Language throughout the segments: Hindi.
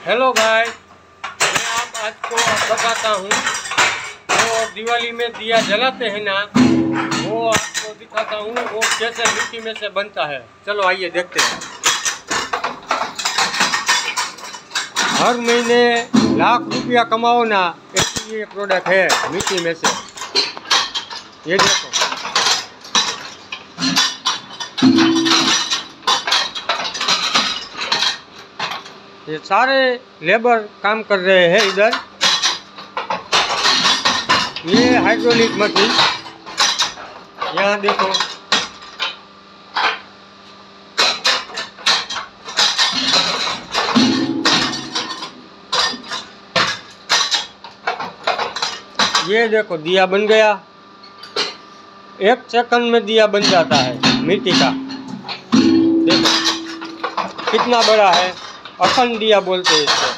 हेलो भाई, मैं आज को बताता हूँ। तो दिवाली में दिया जलाते हैं ना, वो आपको दिखाता हूँ वो कैसे मिट्टी में से बनता है। चलो आइए देखते हैं। हर महीने लाख रुपया कमाओ ना, ऐसी ये प्रोडक्ट है मिट्टी में से। ये देखो, ये सारे लेबर काम कर रहे हैं इधर। ये हाइड्रोलिक मशीन, यहाँ देखो, ये देखो दिया बन गया। 1 सेकंड में दिया बन जाता है मिट्टी का। देखो कितना बड़ा है, अखंड दिया बोलते हैं इसको।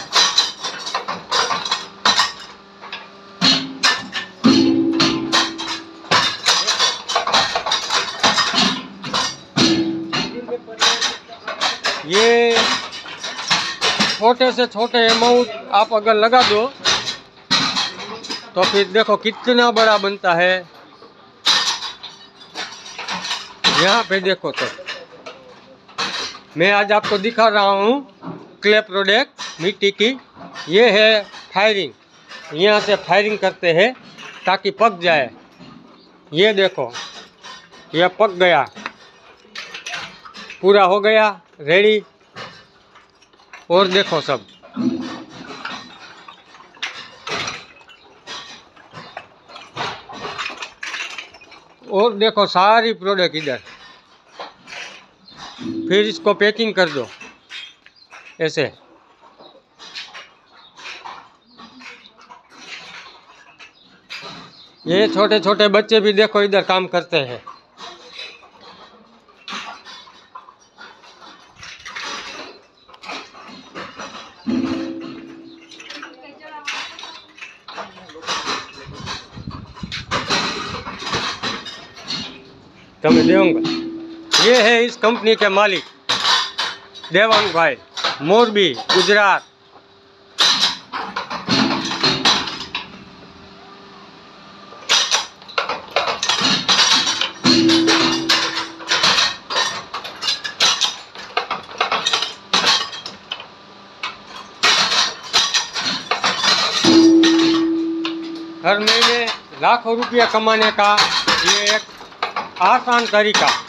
ये छोटे से छोटे अमाउंट आप अगर लगा दो तो फिर देखो कितना बड़ा बनता है। यहाँ पे देखो, तो मैं आज आपको दिखा रहा हूँ क्ले प्रोडक्ट मिट्टी की। ये है फायरिंग, यहाँ से फायरिंग करते हैं ताकि पक जाए। ये देखो, यह पक गया, पूरा हो गया, रेडी। और देखो सब, और देखो सारी प्रोडक्ट इधर। फिर इसको पैकिंग कर दो ऐसे। ये छोटे छोटे बच्चे भी देखो इधर काम करते हैं। तुम्हें दूंगा। ये है इस कंपनी के मालिक देवांग भाई, मोरबी, गुजरात। हर महीने लाखों रुपया कमाने का ये एक आसान तरीका।